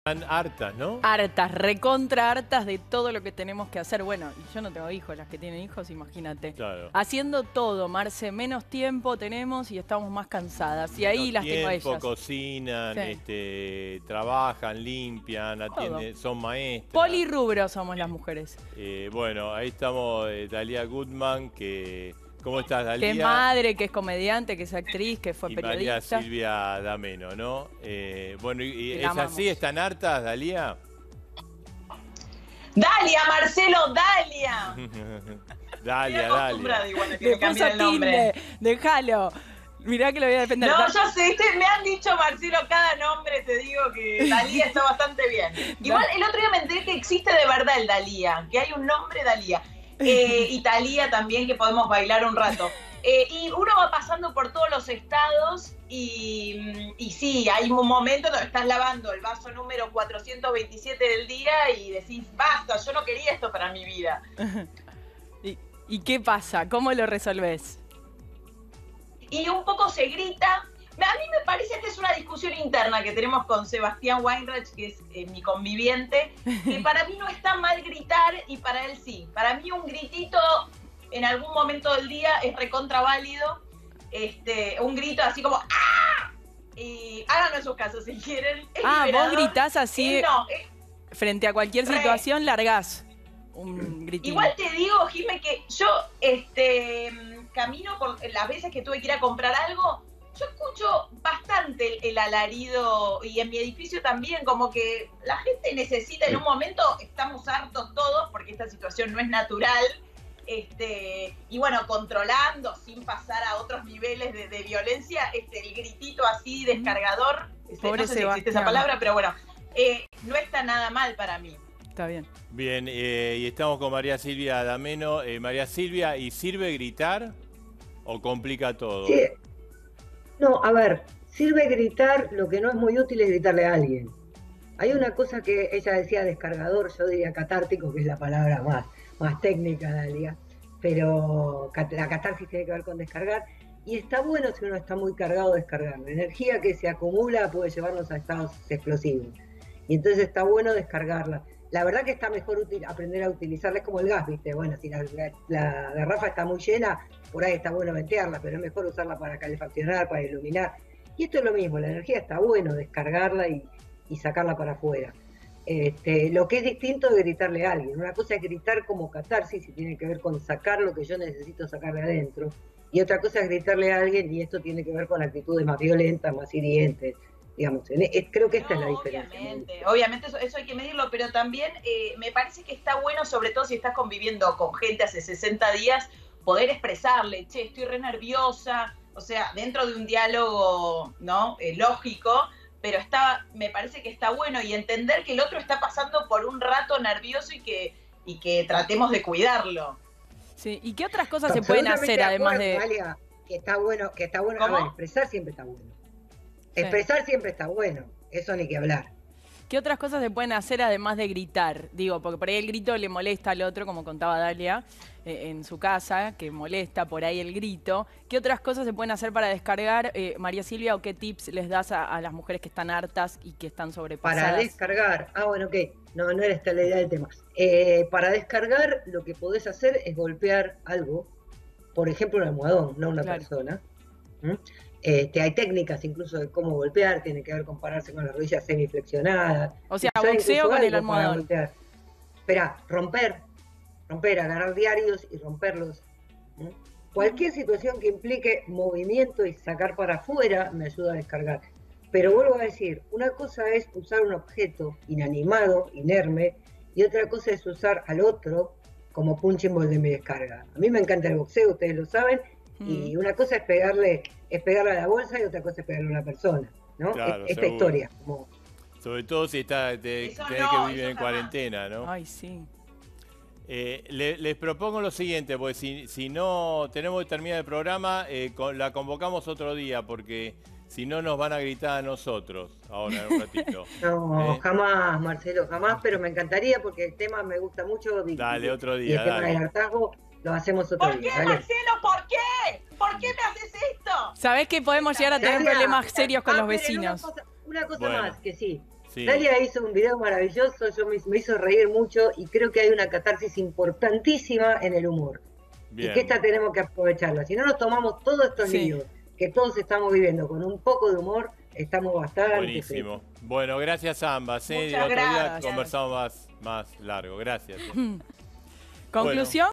Están hartas, ¿no? Hartas, recontra hartas de todo lo que tenemos que hacer. Bueno, y yo no tengo hijos, las que tienen hijos, imagínate. Claro. Haciendo todo, Marce, menos tiempo tenemos y estamos más cansadas. Y ahí las tengo a ellas. Cocinan, Sí. trabajan, limpian, atienden, son maestras. Polirrubro somos las mujeres. Bueno, ahí estamos, Dalia Goodman, que... ¿Cómo estás, Dalia? Que es madre, que es comediante, que es actriz, que fue periodista. María Silvia Dameno, ¿no? Bueno, ¿es amamos. así? ¿Están hartas, Dalia? Dalia, Marcelo, Dalia. Dalia. Igual, Le puso tilde, déjalo. Mirá que lo voy a defender. No, yo sé, me han dicho, Marcelo, cada nombre, te digo que Dalia está bastante bien. Igual el otro día me enteré que existe de verdad el Dalia, que hay un nombre Dalia. Y Thalía también, que podemos bailar un rato. Y uno va pasando por todos los estados y sí, hay un momento donde estás lavando el vaso número 427 del día y decís, basta, yo no quería esto para mi vida. ¿Y qué pasa? ¿Cómo lo resolvés? Y un poco se grita. A mí me parece que es una discusión interna que tenemos con Sebastián Weinreich, que es mi conviviente, que para mí no está mal gritar y para él sí. Para mí un gritito en algún momento del día es recontra válido. Un grito así como ¡ah! Y háganlo en sus casos si quieren. Vos gritás así no, frente a cualquier situación, largás un gritito. Igual te digo, Jimé, que yo camino por las veces que tuve que ir a comprar algo. Yo escucho bastante el alarido y en mi edificio también, como que la gente necesita en un momento, estamos hartos todos porque esta situación no es natural, y bueno, controlando sin pasar a otros niveles de violencia, el gritito así descargador, Pobre no sé si existe esa Sebastián. palabra, pero bueno, no está nada mal para mí. Está bien. Bien, y estamos con María Silvia Dameno. María Silvia, ¿y sirve gritar o complica todo? Sí. No, a ver, sirve gritar, lo que no es muy útil es gritarle a alguien. Hay una cosa que ella decía descargador, yo diría catártico, que es la palabra más técnica, Dalia, pero la catarsis tiene que ver con descargar, y está bueno si uno está muy cargado descargar. La energía que se acumula puede llevarnos a estados explosivos, y entonces está bueno descargarla. La verdad que está mejor aprender a utilizarla, es como el gas, ¿viste? Bueno, si la garrafa está muy llena, por ahí está bueno ventearla, pero es mejor usarla para calefaccionar, para iluminar. Y esto es lo mismo, la energía está bueno descargarla y sacarla para afuera. Lo que es distinto es gritarle a alguien. Una cosa es gritar como catarsis y tiene que ver con sacar lo que yo necesito sacar de adentro. Y otra cosa es gritarle a alguien y esto tiene que ver con actitudes más violentas, más hirientes. Digamos, creo que esta es la diferencia. Obviamente eso hay que medirlo, pero también me parece que está bueno, sobre todo si estás conviviendo con gente hace 60 días, poder expresarle, che, estoy re nerviosa, o sea, dentro de un diálogo, ¿no? Lógico, pero me parece que está bueno y entender que el otro está pasando por un rato nervioso y que tratemos de cuidarlo. Sí, ¿y qué otras cosas se pueden hacer además de...? Dalia, que está bueno, a ver, expresar siempre está bueno. Expresar siempre está bueno, eso ni que hablar. ¿Qué otras cosas se pueden hacer además de gritar? Digo, porque por ahí el grito le molesta al otro, como contaba Dalia, en su casa, que molesta por ahí el grito. ¿Qué otras cosas se pueden hacer para descargar, María Silvia, o qué tips les das a las mujeres que están hartas y que están sobrepasadas? Para descargar, bueno, ok, no era esta la idea del tema. Para descargar, lo que podés hacer es golpear algo, por ejemplo un almohadón, no una persona. Hay técnicas incluso de cómo golpear, tiene que ver con pararse con las rodillas semiflexionadas. O sea, boxeo con el almohadón. Espera, romper, agarrar diarios y romperlos. Cualquier situación que implique movimiento y sacar para afuera me ayuda a descargar. Pero vuelvo a decir, una cosa es usar un objeto inanimado, inerme, y otra cosa es usar al otro como punching ball de mi descarga. A mí me encanta el boxeo, ustedes lo saben, y una cosa es pegarle a la bolsa y otra cosa es pegarle a una persona, ¿no? Claro, esta historia. Como... Sobre todo si tenés que vivir en cuarentena, ¿no? Ay, sí. Les propongo lo siguiente, porque si no tenemos que terminar el programa, la convocamos otro día, porque si no nos van a gritar a nosotros ahora en un ratito. No, jamás, Marcelo, jamás, pero me encantaría porque el tema me gusta mucho. Dale, otro día. Y el tema del hartazgo lo hacemos otro día. ¿Por qué, Marcelo? ¿Por qué? ¿Por qué me haces esto? ¿Sabés que podemos llegar a tener problemas serios con los vecinos? Una cosa más, que sí. Sí. Dalia hizo un video maravilloso, me hizo reír mucho y creo que hay una catarsis importantísima en el humor. Bien. Y que esta tenemos que aprovecharla. Si no nos tomamos todos estos líos que todos estamos viviendo con un poco de humor, estamos bastante Buenísimo. fritos. Bueno, gracias a ambas. Muchas Otro día gracias. conversamos más largo. Gracias. Conclusión.